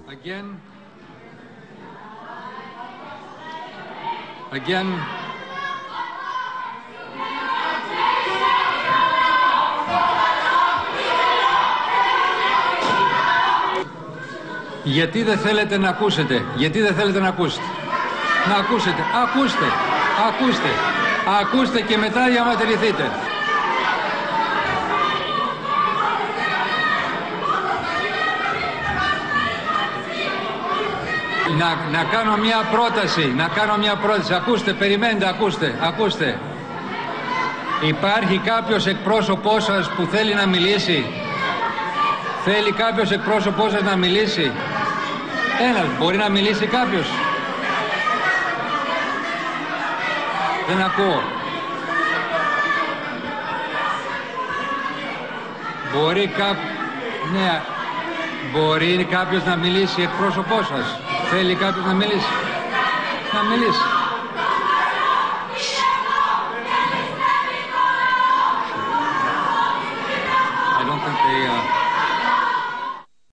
Again. Again. Γιατί δεν θέλετε να ακούσετε? Γιατί δεν θέλετε να ακούσετε? Να ακούσετε. Ακούστε. Ακούστε. Ακούστε και μετά διαμαρτυρηθείτε. Να κάνω μια πρόταση. Ακούστε, περιμένετε, ακούστε. Υπάρχει κάποιος εκπρόσωπός σας που θέλει να μιλήσει? Θέλει κάποιος εκπρόσωπός σας να μιλήσει? Μπορεί να μιλήσει κάποιος? Δεν ακούω. Μπορεί κάποιος να μιλήσει εκπρόσωπός σας? Θέλει κάποιος να μιλήσει? Να μιλήσει. I don't think they